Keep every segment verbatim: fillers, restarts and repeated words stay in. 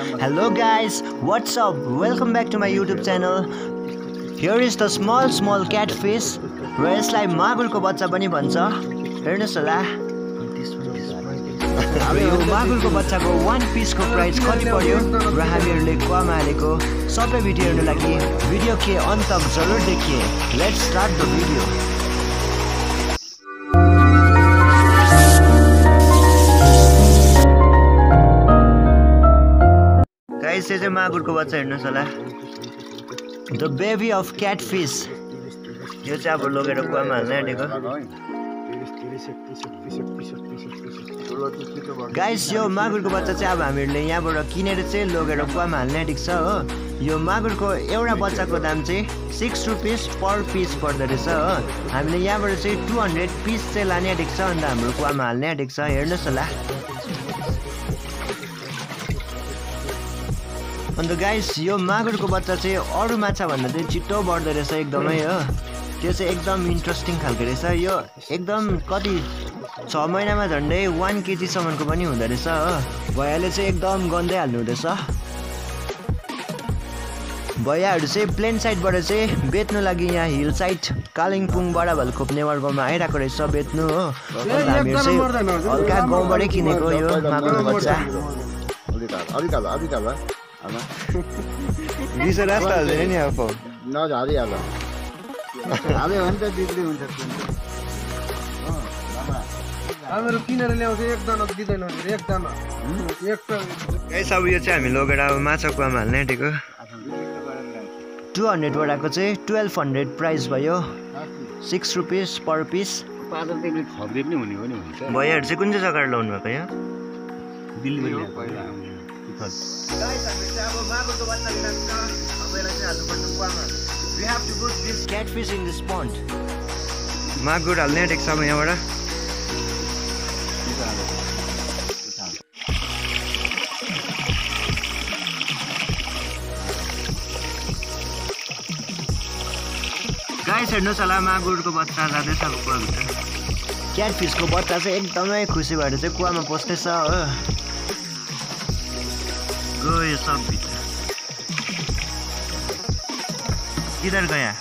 Hello guys, what's up? Welcome back to my YouTube channel. Here is the small small catfish. र यसलाई मागुरको बच्चा पनि भन्छ. हेर्नुस् होला. अब यो मागुरको बच्चाको one piece को प्राइस कति पर्यो र हामीहरुले क्वामा हालेको सबै भिडियो हेर्नु लागि भिडियो के अन्त तक जरुर देखिए. Let's start the video. Guys, this is मागुरको बच्चा हेर्नुस् होला. The baby of catfish. यो चाहिँ अब लगेर कुवामा हाल्न आँटेको. गाइस, यो मागुरको बच्चा चाहिँ अब हामीहरुले यहाँबाट किनेर चाहिँ लगेर कुवामा हाल्न आँटेको छ हो. यो मागुरको एउटा बच्चाको दाम चाहिँ six रुपैयाँ पर पिस पर्दो रहेछ हो. हामीले यहाँबाट चाहिँ two hundred पिस चाहिँ लाने आँटेको छ अन्त हाम्रो कुवामा हाल्ने आँटेको छ. हेर्नुस् होला. अन्त गाइस, यो मागुरको बच्चा चाहिँ अरु माछा भन्दा चाहिँ छिटो बढ्दो रहेछ एकदमै हो. त्यो चाहिँ एकदम इन्ट्रेस्टिङ खालको रहेछ. यो एकदम कति छ महिनामा झन्डै one केजी सम्मको पनि हुँदो रहेछ हो. भैयाले चाहिँ एकदम गन्दै हाल्नु हुँदैछ. भैयाहरू चाहिँ प्लेन साइडबाट चाहिँ बेच्नु लागि यहाँ हिल साइड कालिम्पोङबाट भल्खोप नेवारगाउँमा आइरहेको रहेछ बेच्नु हो. अन्त हामीहरू चाहिँ हल्का गाउँबाटै किनेको यो मागुरको बच्चा. बिसो रास्ता हाल्दैन नि अब नझरिहाल हाल्यो भने त बिक्री हुन्छ. हामीहरू किनेर ल्याउँछ एकजना दिँदैन एकजना एक गाइस, अब यो चाहिँ हामी लगेर अब माछा कुवामा हाल्ने आँटेको. two hundred वटाको चाहिँ twelve hundred प्राइस भयो. six रुपैयाँ पर पिस. भैयाहरू चाहिँ कुन चाहिँ जग्गाबाट ल्याउनु भएको यहाँ? Catfish in this pond. Magur हाल्ने आँटेको छ अब यहाँबाट. गाइस, हेर्नुस् होला मागुरको बच्चा जाँदैछ अब कुवाभित्र. क्याटफिसको बच्चा चाहिँ एकदमै खुसी भएर चाहिँ कुवामा पस्दैछ हो. गयो सब भित्र. किधर गया?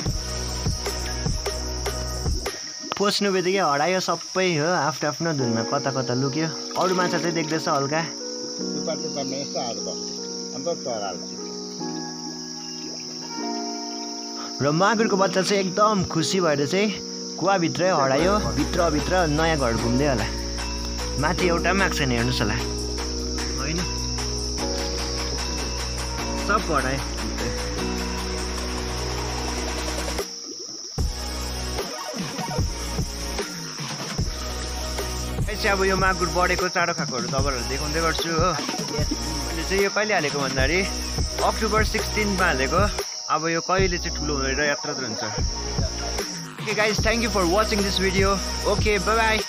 पस्नु बित्तिकै हरायो सबै हो. आफ्नो आफ्नो धुनमा कता कता लुक्यो. अरू माछा चाहिँ देख्दैछ हल्का. र मागुरको बच्चा चाहिँ एकदम खुसी भएर चाहिँ कुवाभित्रै हरायो. भित्र भित्र नयाँ घर घुम्दै होला. माथि एउटा पनि आएको छैन. हेर्नुहोस् होला. होइन, सब हरायो. अब यो मागुर बढेको चाँडो खाएकोहरू तपाईँहरूलाई देखाउँदै गर्छु हो. मैले चाहिँ यो कहिले हालेको भन्दाखेरि अक्टोबर सिक्सटिनमा हालेको. अब यो कहिले चाहिँ ठुलो भएर यात्रा हुन्छ. Okay guys, thank you for watching this video. Okay, bye bye.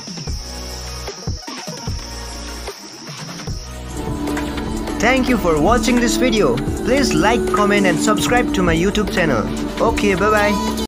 Thank you for watching this video. Please like, comment and subscribe to my YouTube channel. Okay, bye bye.